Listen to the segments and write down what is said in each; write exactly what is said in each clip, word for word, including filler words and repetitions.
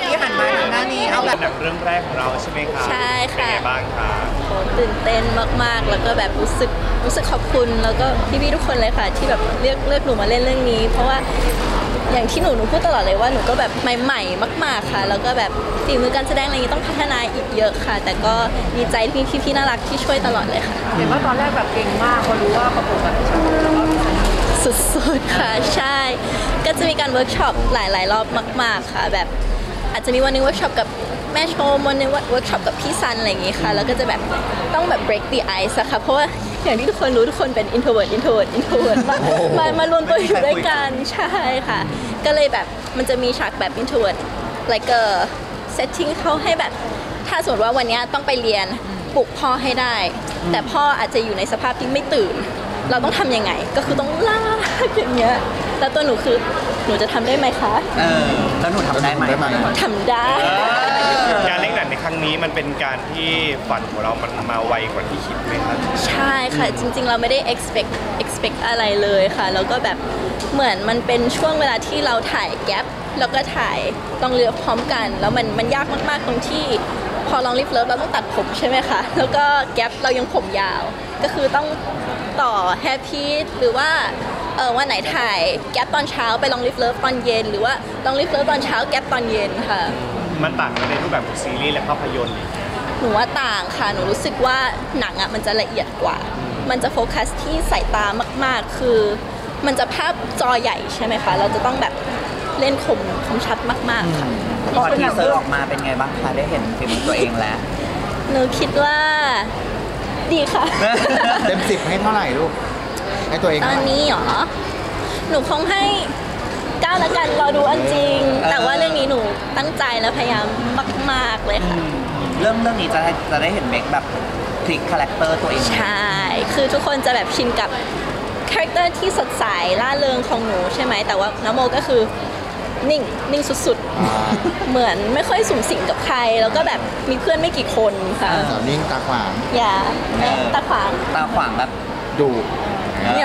กี้หันมาทางหน้านี้เอาแบบหนังเรื่องแรกของเราใช่ไหมคะใช่ค่ะเป็นไงบ้างคะโหตื่นเต้นมากๆแล้วก็แบบรู้สึกรู้สึกขอบคุณแล้วก็พี่ๆทุกคนเลยค่ะที่แบบเลือกเลือกหนูมาเล่นเรื่องนี้ เพราะว่าอย่างที่หนูหนูพูดตลอดเลยว่าหนูก็แบบใหม่ๆมากๆค่ะแล้วก็แบบฝีมือการแสดงอะไรนี้ต้องพัฒนาอีกเยอะค่ะแต่ก็ดีใจที่พี่พี่น่ารักที่ช่วยตลอดเลยค่ะเห็นว่าตอนแรกแบบเก่งมากพอรู้ว่าประกบกับพี่ชมแล้วก็สุดๆค่ะใช่ก็จะมีการเวิร์กช็อปหลายๆรอบมากๆค่ะแบบอาจจะมีวันนึงเวิร์กช็อปกับแม่ชมวันนึงเวิร์กช็อปกับพี่ซันอะไรอย่างงี้ค่ะแล้วก็จะแบบต้องแบบ break the ice อะค่ะเพราะว่าอย่างที่ทุกคนรู้ทุกคนเป็น introvert introvert introvert มามามารวมตัวอยู่ด้วยกันใช่ค่ะก็เลยแบบมันจะมีฉากแบบ introvert like a setting เขาให้แบบถ้าสมมติว่าวันนี้ต้องไปเรียนปลุกพ่อให้ได้แต่พ่ออาจจะอยู่ในสภาพที่ไม่ตื่นเราต้องทำยังไงก็คือต้องลากอย่างเงี้ยแล้วตัวหนูคือหนูจะทำได้ไหมคะเออแล้วหนูทำได้ไหมทำได้การเล่นหนังในครั้งนี้มันเป็นการที่ฝันของเรามันมาไวกว่าที่คิดไหมครับใช่ค่ะจริงๆเราไม่ได้ expect expect อะไรเลยค่ะแล้วก็แบบเหมือนมันเป็นช่วงเวลาที่เราถ่ายแก๊ปแล้วก็ถ่ายต้องเลือกพร้อมกันแล้วมันมันยากมากๆตรงที่พอลองลิฟเลิฟเราต้องตัดผมใช่ไหมคะแล้วก็แก๊ปเรายังผมยาวก็คือต้องต่อแฮปปี้หรือว่าเออวันไหนถ่ายแก๊ปตอนเช้าไปลองลิฟเลิฟตอนเย็นหรือว่าลองลิฟเลิฟตอนเช้าแก๊ปตอนเย็นค่ะมันต่างกันในรูปแบบของซีรีส์และภาพยนตร์หนูว่าต่างค่ะหนูรู้สึกว่าหนังอ่ะมันจะละเอียดกว่ามันจะโฟกัสที่สายตามากๆคือมันจะภาพจอใหญ่ใช่ไหมคะเราจะต้องแบบเล่นคมคมชัดมากๆค่ะพอทีเซอร์ออกมาเป็นไงบ้างคะได้เห็นฝีมือตัวเองแล้วหนูคิดว่าดีค่ะเต็มสิบให้เท่าไหร่ลูกให้ตัวเองตอนนี้หรอหนูคงให้เก้าละกันรอดูอันจริงแต่ว่าเรื่องนี้หนูตั้งใจและพยายามมากๆเลยค่ะเรื่องเรื่องนี้จะจะได้เห็นเมคแบบพลิกคาแรคเตอร์ตัวเองใช่คือทุกคนจะแบบชินกับคาแรคเตอร์ที่สดใสล่าเริงของหนูใช่ไหมแต่ว่าน้ำโมก็คือนิ่งนิ่งสุดๆเหมือนไม่ค่อยสุ่มสิงกับใครแล้วก็แบบมีเพื่อนไม่กี่คนค่ะสาวนิ่งตาขวางอย่าตาขวางตาขวางแบบดูเนี่ย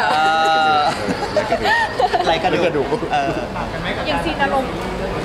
ไรกระดูกกระดูกยังซีนอารมณ์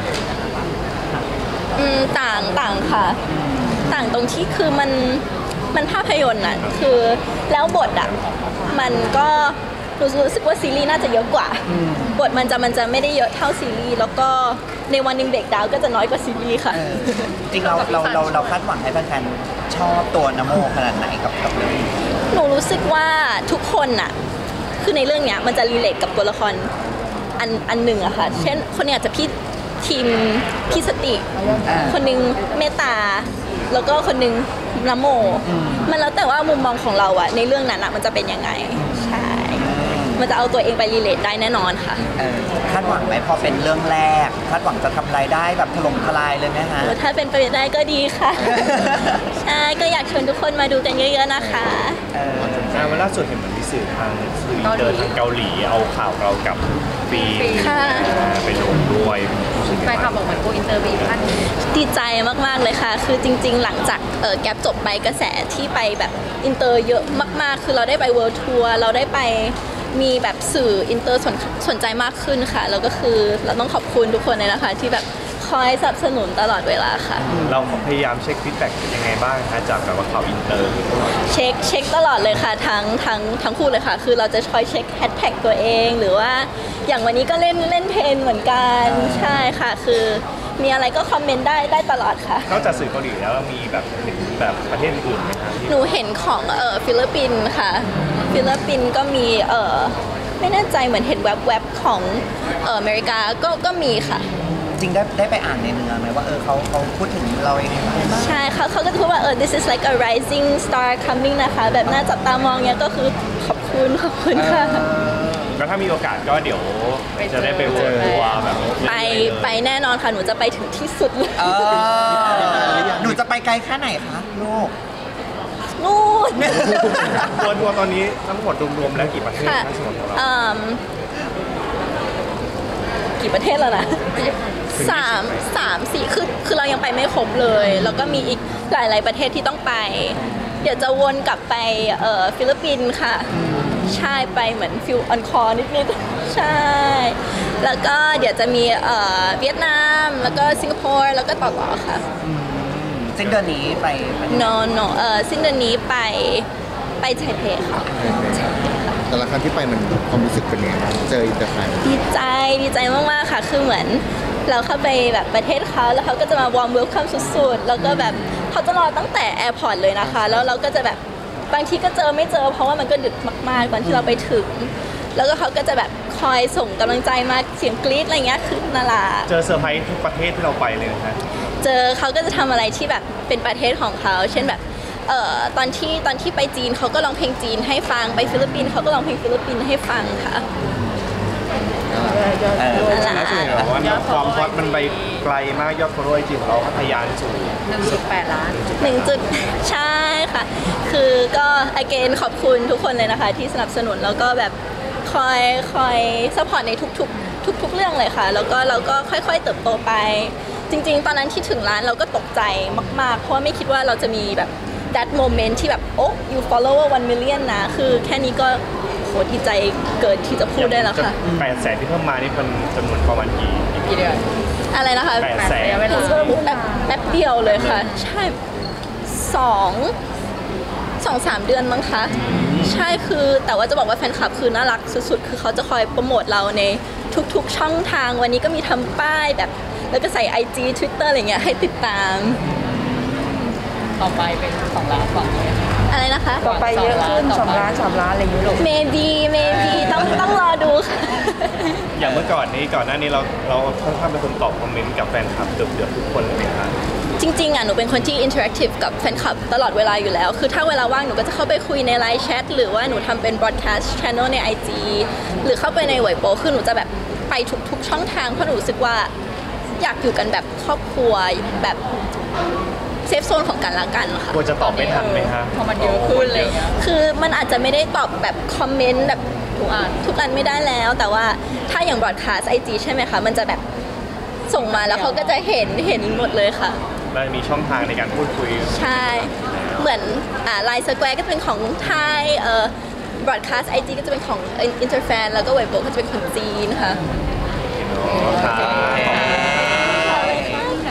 อืมต่างต่างค่ะต่างตรงที่คือมันมันภาพยนตร์น่ะคือแล้วบทอ่ะมันก็รู้สึกว่าซีรีส์น่าจะเยอะกว่าบทมันจะมันจะไม่ได้เยอะเท่าซีรีส์แล้วก็ในวันนึงเบรกดาวก็จะน้อยกว่าซีรีส์ค่ะจริงเราเราเราเราคาดหวังให้แฟนๆชอบตัวนโมขนาดไหนกับกับเรื่องนี้หนูรู้สึกว่าทุกคนน่ะคือในเรื่องเนี้ยมันจะรีเลทกับตัวละครอันอันหนึ่งอะค่ะเช่นคนนี้อาจจะพี่ทีมพี่สติคนนึงเมตตาแล้วก็คนนึงนโมมันแล้วแต่ว่ามุมมองของเราอะในเรื่องนั้นอะมันจะเป็นยังไงใช่มันจะเอาตัวเองไปรีเลทได้แน่นอนค่ะคาดหวังไหมพอเป็นเรื่องแรกคาดหวังจะทำรายได้แบบถล่มทลายเลยไหมคะถ้าเป็นไปได้ก็ดีค่ะใช่ก็อยากชวนทุกคนมาดูกันเยอะๆนะคะเออวันล่าสุดเห็นเหมือนมีสื่อทางสื่ออินเตอร์ทางเกาหลีเอาข่าวเรากับปีไปลงด้วยแฟนคลับบอกเหมือนโกอินเตอร์บีท่านดีใจมากๆเลยค่ะคือจริงๆหลังจากเออแก๊ปจบไปกระแสที่ไปแบบอินเตอร์เยอะมากๆคือเราได้ไปเวิลด์ทัวร์เราได้ไปมีแบบสื่ออินเตอร์สนสนใจมากขึ้นค่ะแล้วก็คือเราต้องขอบคุณทุกคนเลยนะคะที่แบบคอยสนับสนุนตลอดเวลาค่ะเราพยายามเช็คฟีดแบ็กยังไงบ้างคะจากแบบว่าข่าวอินเตอร์เช็คเช็คตลอดเลยค่ะทั้งทั้งทั้งคู่เลยค่ะคือเราจะคอยเช็คแฮชแท็กตัวเองหรือว่าอย่างวันนี้ก็เล่นเล่นเทรนเหมือนกันใช่ค่ะคือมีอะไรก็คอมเมนต์ได้ได้ตลอดค่ะนอกจากสื่อเกาหลีแล้วมีแบบเห็นแบบประเทศอื่นไหมคะหนูเห็นของเออฟิลิปปินส์ค่ะฟิลิปปินส์ก็มีเออไม่แน่ใจเหมือนเห็นแวบๆของเอออเมริกาก็ก็มีค่ะจริงได้ได้ไปอ่านในเนื้อไหมว่าเออเขาเขาพูดถึงเราเองใช่เขาเขาก็จะพูดว่าเออ this is like a rising star coming นะคะแบบน่าจับตามองเนี้ยก็คือขอบคุณขอบคุณค่ะก็ถ้ามีโอกาสก็เดี๋ยวจะได้ไปเวิร์ทัวร์แบบไปไปแน่นอนค่ะหนูจะไปถึงที่สุดเลยหนูจะไปไกลแค่ไหนคะลูกนู่นทัวร์ทัวร์ตอนนี้ทั้งหมดรวมๆแล้วกี่ประเทศทั้งหมดของเรากี่ประเทศแล้วนะสามสามสี่คือคือเรายังไปไม่ครบเลยแล้วก็มีอีกหลายๆประเทศที่ต้องไปเดี๋ยวจะวนกลับไปเอ่อฟิลิปปินส์ค่ะใช่ไปเหมือนฟิลออนคอร์นิดๆใช่แล้วก็เดี๋ยวจะมีเอ่อเวียดนามแล้วก็สิงคโปร์แล้วก็ต่อๆค่ะซึ่งเดือนนี้ไปไป no no เอ่อสิ้นเดือนนี้ไปไปไทเปค่ะแต่ละครั้งที่ไปมันความรู้สึกเป็นยังไงบ้างเจออินเตอร์แฟนดีใจดีใจมากๆค่ะ คือเหมือนเราเข้าไปแบบประเทศเขาแล้วเขาก็จะมาวอร์มเวลคัมสุดๆแล้วก็แบบเขาจะรอตั้งแต่แอร์พอร์ตเลยนะคะแล้วเราก็จะแบบบางทีก็เจอไม่เจอเพราะว่ามันก็ดึกมากๆตอนที่เราไปถึง แล้วก็เขาก็จะแบบคอยส่งกำลังใจมาเสียงกรี๊ดอะไรเงี้ยคือน่ารักเจอเซอร์ไพรส์ทุกประเทศที่เราไปเลยนะฮะเจอเขาก็จะทำอะไรที่แบบเป็นประเทศของเขา เช่นแบบเอ่อตอนที่ตอนที่ไปจีนเขาก็ร้องเพลงจีนให้ฟังไปฟิลิปปินส์เขาก็ร้องเพลงฟิลิปปินส์ให้ฟังค่ะเออน่าน่ารัจะเห็นกว่าความฮอตมันไปไกลมากยอดฟอลโล่ไอจีของเราพัทยานสู่หนึ่งจุดแปดล้านหนึ่งจุดใช่ค่ะ คือก็ again ขอบคุณทุกคนเลยนะคะ ที่สนับสนุนแล้วก็แบบคอยคอยซัพพอร์ตในทุกๆ ทุก ๆ เรื่องเลยค่ะ แล้วก็เราก็ค่อยๆเติบโตไป จริงๆ ตอนนั้นที่ถึงร้านเราก็ตกใจมากๆ เพราะว่าไม่คิดว่าเราจะมีแบบ that moment ที่แบบโอ้ you follower one million นะ คือแค่นี้ก็โหดีใจเกินที่จะพูดได้แล้วค่ะแปดแสนที่เพิ่มมานี่เป็นจำนวนประมาณกี่กี่เดือนอะไรนะคะแปดแสนเวลาแป๊บแป๊บเดียวเลยค่ะ ใช่สองสองสามเดือนมั้งคะ ใช่คือแต่ว่าจะบอกว่าแฟนคลับคือน่ารักสุดๆ คือเขาจะคอยโปรโมทเราในทุกๆช่องทางวันนี้ก็มีทำป้ายแบบ แล้วก็ใส่ ไอ จี Twitter อะไรเงี้ยให้ติดตามต่อไปเป็นสองล้านสองเลยอะไรนะคะต่อไปเยอะขึ้นสองล้านสามล้านอะไรอย่างเงี้ยลูก maybe maybe ต้องต้องรอดูค่ะอย่างเมื่อก่อนนี้ก่อนหน้านี้เราเราค่อนข้างเป็นคนตอบคอมเมนต์กับแฟนคลับเกือบเกือบทุกคนเลยนะคะจริงๆอ่ะหนูเป็นคนที่อินเทอร์แอคทีฟกับแฟนคลับตลอดเวลาอยู่แล้ว คือถ้าเวลาว่างหนูก็จะเข้าไปคุยในไลน์แชทหรือว่าหนูทำเป็นบ r อ a แคสต์ channel ใน ไอ จี หรือเข้าไปในเว็บโปคือหนูจะแบบไปทุกๆช่องทางเพราะหนูรู้สึกว่าอยากอยู่กันแบบครอบครัวแบบเซฟโซนของกันและกันค่ะกลัวจะตอบไม่ทันไหมคะพอมันเยอะขึ้นอะไรอย่างเงี้ยคือมันอาจจะไม่ได้ตอบแบบคอมเมนต์แบบทุกอันทุกอันไม่ได้แล้ว แต่ว่าถ้าอย่างบ r อ a แคสต์ ไอ จี ใช่ไหมคะมันจะแบบส่งมาแล้วเขาก็จะเห็นเห็นหมดเลยค่ะเรามีช่องทางในการพูดคุยใช่ เหมือนอ่าไลน์สแควร์ก็จะเป็นของไทยเอ่อบรอดคาสต์ไอจีก็จะเป็นของอินเตอร์แฟนแล้วก็เว็บโบก็จะเป็นของจีนค่ะค่ะขอบ